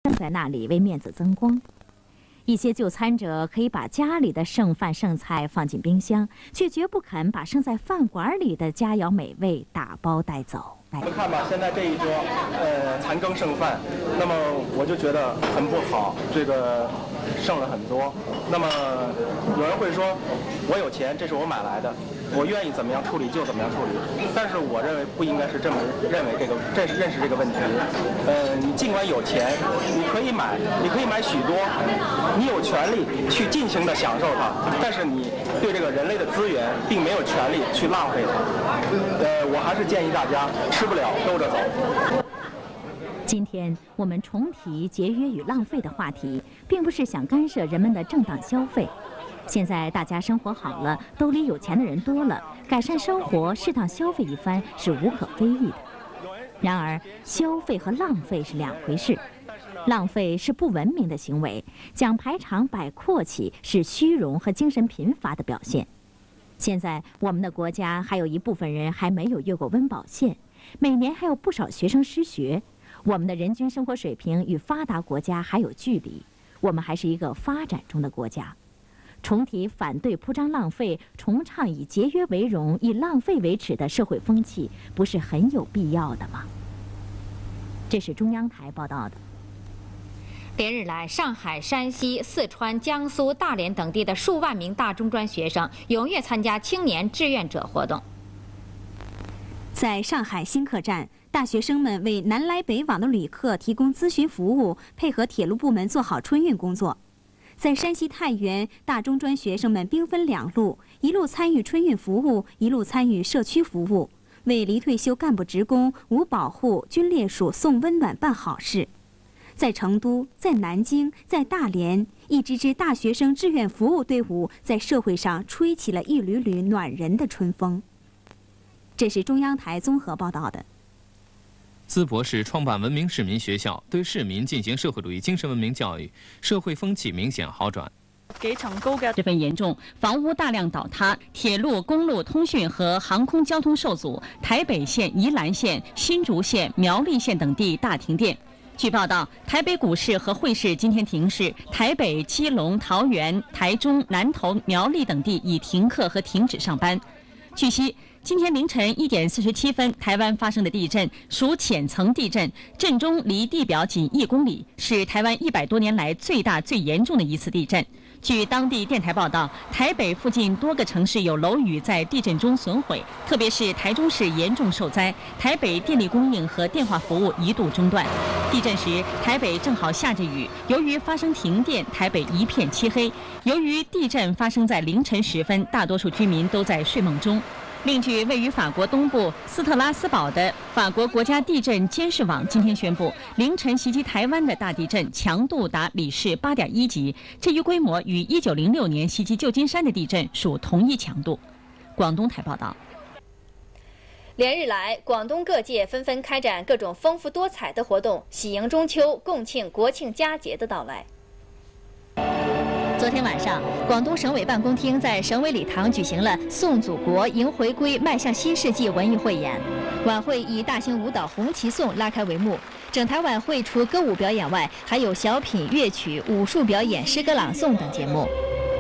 在那里为面子增光。一些就餐者可以把家里的剩饭剩菜放进冰箱，却绝不肯把剩在饭馆里的佳肴美味打包带走。 我们看吧，现在这一桌，残羹剩饭，那么我就觉得很不好，这个剩了很多。那么有人会说，我有钱，这是我买来的，我愿意怎么样处理就怎么样处理。但是我认为不应该是这么认识这个问题。你尽管有钱，你可以买许多，你有权利去尽情的享受它，但是你对这个人类的资源并没有权利去浪费它。我还是建议大家吃不了兜着走。 今天我们重提节约与浪费的话题，并不是想干涉人们的正当消费。现在大家生活好了，兜里有钱的人多了，改善生活、适当消费一番是无可非议的。然而，消费和浪费是两回事。浪费是不文明的行为，讲排场摆阔气是虚荣和精神贫乏的表现。现在我们的国家还有一部分人还没有越过温饱线，每年还有不少学生失学。我们的人均生活水平与发达国家还有距离，我们还是一个发展中的国家。重提反对铺张浪费，重唱以节约为荣、以浪费为耻的社会风气，不是很有必要的吗？这是中央台报道的。 连日来，上海、山西、四川、江苏、大连等地的数万名大中专学生踊跃参加青年志愿者活动。 在上海新客站，大学生们为南来北往的旅客提供咨询服务，配合铁路部门做好春运工作。在山西太原，大中专学生们兵分两路，一路参与春运服务，一路参与社区服务，为离退休干部职工、五保户、军烈属送温暖办好事。在成都，在南京，在大连，一支支大学生志愿服务队伍在社会上吹起了一缕缕暖人的春风。这是中央台综合报道的。 淄博市创办文明市民学校，对市民进行社会主义精神文明教育，社会风气明显好转。 十分严重，房屋大量倒塌，铁路、公路通讯和航空交通受阻，台北县、宜兰县、新竹县、苗栗县等地大停电。据报道，台北股市和汇市今天停市，台北、基隆、桃园、台中、南投、苗栗等地已停课和停止上班。据悉，今天凌晨1点47分，台湾发生的地震属浅层地震，震中离地表仅1公里，是台湾100多年来最大最严重的一次地震。据当地电台报道，台北附近多个城市有楼宇在地震中损毁，特别是台中市严重受灾，台北电力供应和电话服务一度中断。地震时，台北正好下着雨，由于发生停电，台北一片漆黑。由于地震发生在凌晨时分，大多数居民都在睡梦中。另据位于法国东部斯特拉斯堡的法国国家地震监视网今天宣布，凌晨袭击台湾的大地震强度达里氏8.1级，这一规模与1906年袭击旧金山的地震属同一强度。广东台报道。 连日来，广东各界纷纷开展各种丰富多彩的活动，喜迎中秋，共庆国庆佳节的到来。昨天晚上，广东省委办公厅在省委礼堂举行了“颂祖国、迎回归、迈向新世纪”文艺汇演。晚会以大型舞蹈《红旗颂》拉开帷幕。整台晚会除歌舞表演外，还有小品、乐曲、武术表演、诗歌朗诵等节目。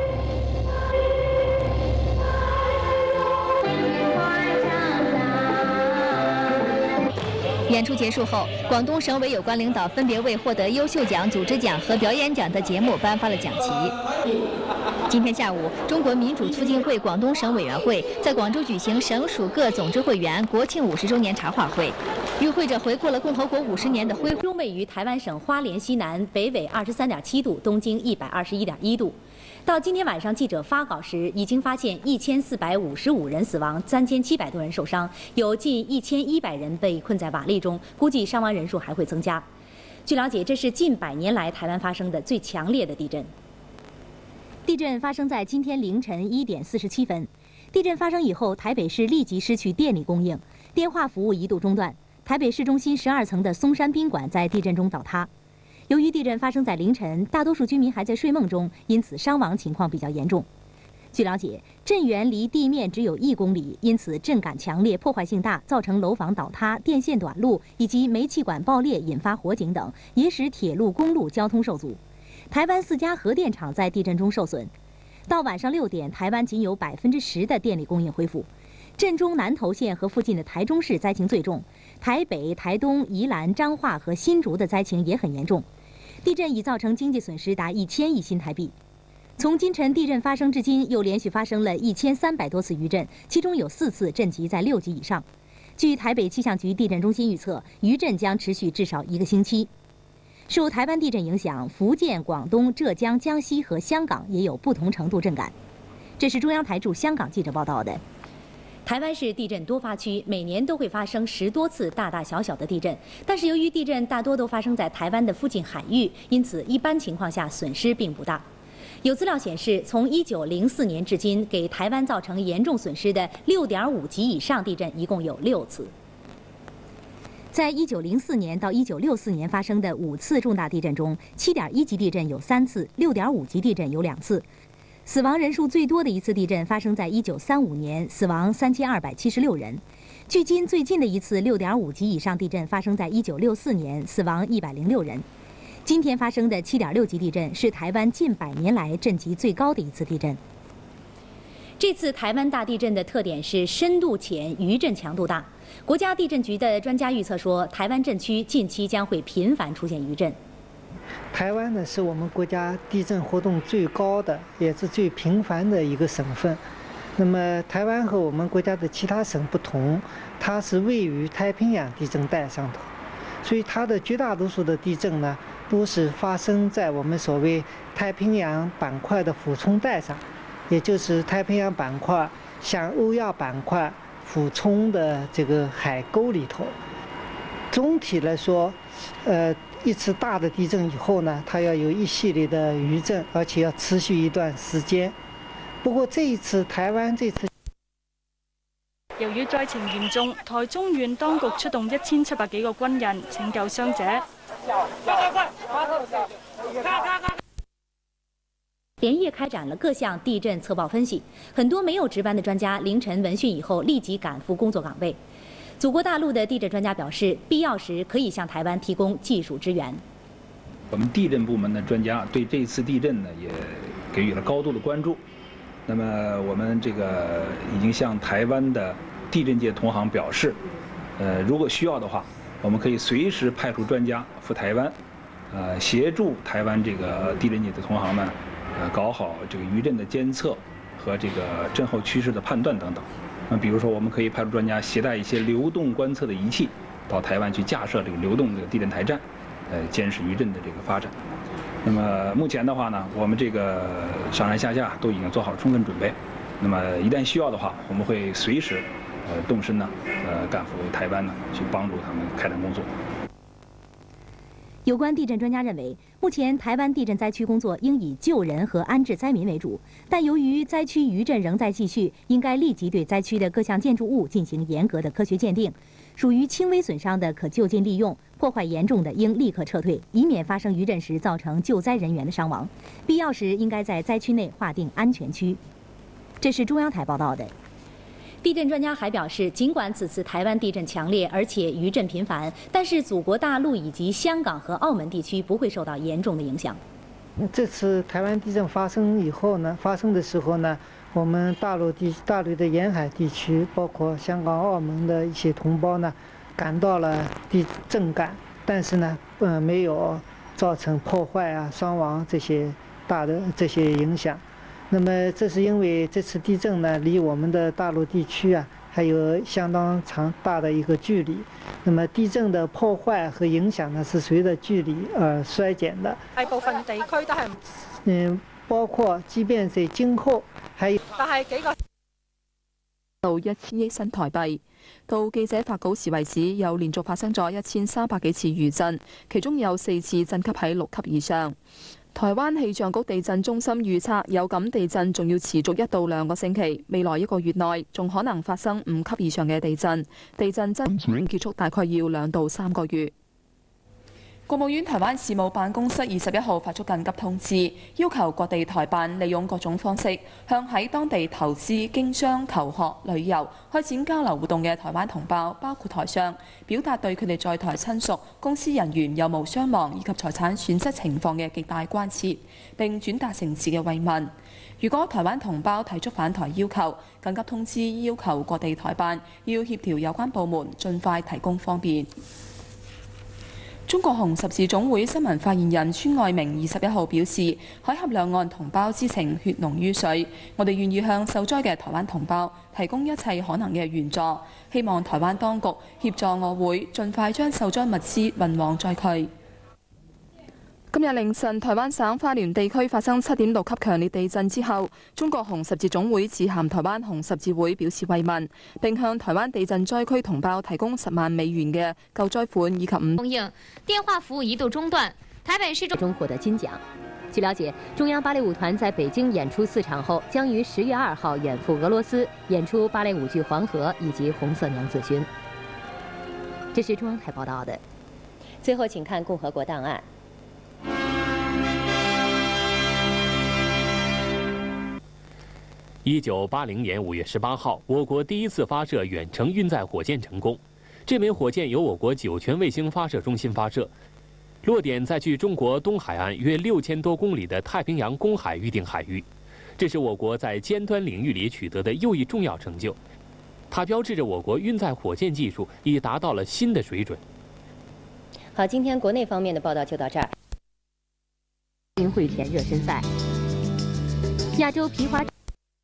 演出结束后，广东省委有关领导分别为获得优秀奖、组织奖和表演奖的节目颁发了奖旗。今天下午，中国民主促进会广东省委员会在广州举行省属各总支会员国庆50周年茶话会，与会者回顾了共和国50年的辉煌。 位于台湾省花莲西南，北纬23.7度，东经121.1度。到今天晚上记者发稿时，已经发现1455人死亡，3700多人受伤，有近1100人被困在瓦砾中，估计伤亡人数还会增加。据了解，这是近100年来台湾发生的最强烈的地震。地震发生在今天凌晨1点47分。地震发生以后，台北市立即失去电力供应，电话服务一度中断。台北市中心12层的松山宾馆在地震中倒塌。由于地震发生在凌晨，大多数居民还在睡梦中，因此伤亡情况比较严重。 据了解，震源离地面只有1公里，因此震感强烈、破坏性大，造成楼房倒塌、电线短路以及煤气管爆裂引发火警等，也使铁路、公路交通受阻。台湾4家核电厂在地震中受损。到晚上6点，台湾仅有10%的电力供应恢复。震中南投县和附近的台中市灾情最重，台北、台东、宜兰、彰化和新竹的灾情也很严重。地震已造成经济损失达1000亿新台币。从今晨地震发生至今，又连续发生了1300多次余震，其中有4次震级在6级以上。据台北气象局地震中心预测，余震将持续至少1个星期。受台湾地震影响，福建、广东、浙江、江西和香港也有不同程度震感。这是中央台驻香港记者报道的。 台湾是地震多发区，每年都会发生10多次大大小小的地震，但是由于地震大多都发生在台湾的附近海域，因此一般情况下损失并不大。有资料显示，从1904年至今，给台湾造成严重损失的6.5级以上地震一共有6次。在1904年到1964年发生的5次重大地震中，7.1级地震有3次，6.5级地震有2次。死亡人数最多的一次地震发生在1935年，死亡3276人。距今最近的一次6.5级以上地震发生在1964年，死亡106人。今天发生的7.6级地震是台湾近100年来震级最高的一次地震。这次台湾大地震的特点是深度浅、余震强度大。国家地震局的专家预测说，台湾震区近期将会频繁出现余震。 台湾呢是我们国家地震活动最高的，也是最频繁的一个省份。那么台湾和我们国家的其他省不同，它是位于太平洋地震带上头，所以它的绝大多数的地震呢，都是发生在我们所谓太平洋板块的俯冲带上，也就是太平洋板块向欧亚板块俯冲的这个海沟里头。总体来说，一次大的地震以后呢，它要有一系列的余震，而且要持续一段时间。不過這一次台灣這次， 由於災情嚴重，台中縣當局出動1700幾個軍人拯救傷者。 連夜開展了各項地震測報分析，很多沒有值班的專家凌晨聞訊以後立即趕赴工作崗位。祖國大陸的地震專家表示，必要時可以向台灣提供技術支援。 我們地震部門的專家對這次地震呢也給予了高度的關注。那麼我們這個已經向台灣的地震界同行表示，如果需要的話，我們可以隨時派出專家赴台灣，協助台灣這個地震界的同行呢，搞好這個餘震的監測和這個震後趨勢的判斷等等。比如說，我們可以派出專家攜帶一些流動觀測的儀器到台灣去架設這個流動的地震台站，監視餘震的這個發展。那麼目前的話呢，我們這個上上下下都已經做好充分準備。那麼一旦需要的話，我們會隨時動身呢，趕赴台灣呢，去幫助他們開展工作。 有關地震專家認為，目前台灣地震災區工作應以救人和安置災民為主，但由於災區餘震仍在繼續，應該立即對災區的各項建築物進行嚴格的科學鑑定，屬於輕微損傷的可就近利用，破壞嚴重的應立刻撤退，以免發生餘震時造成救災人員的傷亡。必要時應該在災區內劃定安全區。這是中央台報道的。地震專家還表示，儘管此次台灣地震強烈，而且餘震頻繁，但是祖國大陸以及香港和澳門地區不會受到嚴重的影響。 這次台灣地震發生的時候呢，我們大陸的沿海地區，包括香港、澳門的一些同胞呢，感到了地震感，但是呢，沒有造成破壞啊、傷亡這些大的這些影響。那麼這是因為這次地震呢，離我們的大陸地區啊，還有相當大的一個距離。那麼地震的破壞和影響呢，是隨着距離而衰減的。 大部分地區都係包括即便是今後還有， 但係幾個到1000億新台幣。到記者發稿時為止，有連續發生咗1300幾次餘震，其中有4次震級喺6級以上。台灣氣象局地震中心預測，有感地震仲要持續1到2個星期，未來1個月內仲可能發生5級以上嘅地震，地震真正結束大概要2到3個月。 國務院台灣事務辦公室21號發出緊急通知，要求各地台辦利用各種方式，向喺當地投資、經商、求學、旅遊、開展交流活動嘅台灣同胞，包括台商，表達對佢哋在台親屬、公司人員有無傷亡以及財產損失情況嘅極大關切，並轉達誠摯嘅慰問。如果台灣同胞提出返台要求，緊急通知要求各地台辦要協調有關部門，盡快提供方便。中國紅十字總會新聞發言人孫愛明21號表示，海峽兩岸同胞之情血濃於水，我哋願意向受災嘅台灣同胞提供一切可能嘅援助，希望台灣當局協助我會盡快將受災物資運往災區。 今日凌晨，台灣省花蓮地區發生7.6級強烈地震之後，中國紅十字總會致函台灣紅十字會表示慰問，並向台灣地震災區同胞提供10萬美元嘅救災款以及供應。電話服務一度中斷，台北市中獲得金獎。據了解，中央芭蕾舞團在北京演出4場後，將於10月2號遠赴俄羅斯演出芭蕾舞劇《黃河》以及《紅色娘子軍》。這是中央台報道的。最後，請看共和國檔案。 1980年5月18號，我國第一次發射遠程運載火箭成功。這枚火箭由我國酒泉衛星發射中心發射，落點在距中國東海岸約6000多公里的太平洋公海預定海域。這是我國在尖端領域裡取得的又一重要成就，它標誌着我國運載火箭技術已達到了新的水準。 好，今天國內方面的報道就到這兒。匯田熱身賽，亞洲皮划。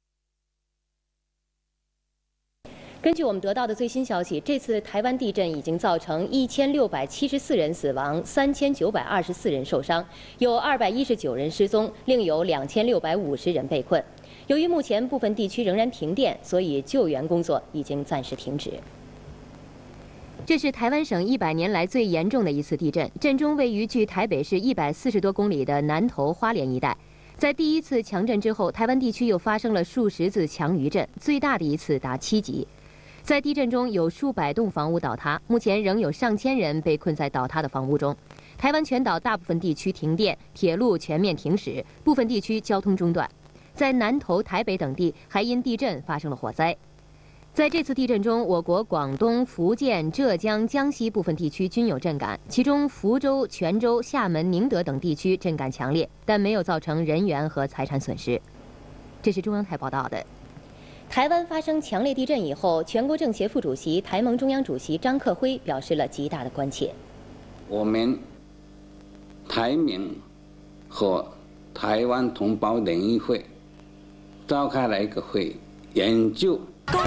根據我們得到的最新消息，這次台灣地震已經造成1674人死亡，3924人受傷，有219人失蹤，另有2650人被困。由於目前部分地區仍然停電，所以救援工作已經暫時停止。這是台灣省100年來最嚴重的一次地震，震中位於距台北市140多公里的南投花蓮一帶。在第一次強震之後，台灣地區又發生了數十次強餘震，最大的一次達7級。在地震中有數百棟房屋倒塌，目前仍有上千人被困在倒塌的房屋中。台灣全島大部分地區停電，鐵路全面停駛，部分地區交通中斷。在南投、台北等地還因地震發生了火災。在這次地震中，我國廣東、福建、浙江、江西部分地區均有震感，其中福州、泉州、廈門、寧德等地區震感強烈，但沒有造成人員和財產損失。這是中央台報道的。台灣發生強烈地震以後，全國政協副主席、台盟中央主席張克輝表示了極大的關切。 我們台盟和台灣同胞聯誼會召開了一個會，研究。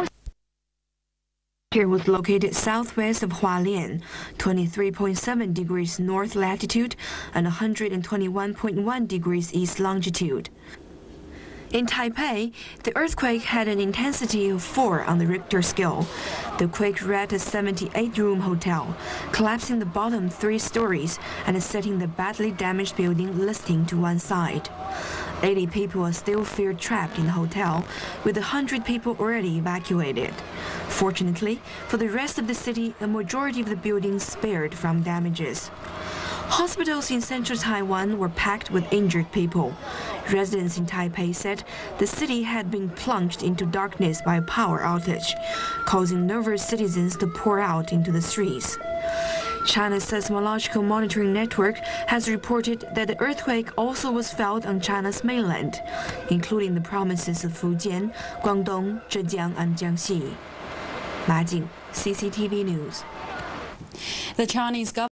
Here was located southwest of Hualien, 23.7 degrees north latitude and 121.1 degrees east longitude. In Taipei, the earthquake had an intensity of 4 on the Richter scale. The quake wrecked a 78-room hotel, collapsing the bottom 3 stories and setting the badly damaged building listing to one side. 80 people are still feared trapped in the hotel, with 100 people already evacuated. Fortunately, for the rest of the city, a majority of the buildings spared from damages. Hospitals in central Taiwan were packed with injured people. Residents in Taipei said the city had been plunged into darkness by a power outage, causing nervous citizens to pour out into the streets. China's Seismological Monitoring Network has reported that the earthquake also was felt on China's mainland, including the provinces of Fujian, Guangdong, Zhejiang, and Jiangxi. Ma Jing, CCTV News. The Chinese government